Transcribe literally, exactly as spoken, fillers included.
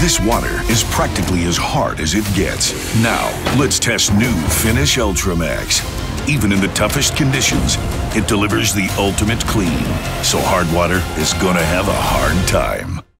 This water is practically as hard as it gets. Now, let's test new Finish Ultramax. Even in the toughest conditions, it delivers the ultimate clean. So hard water is gonna have a hard time.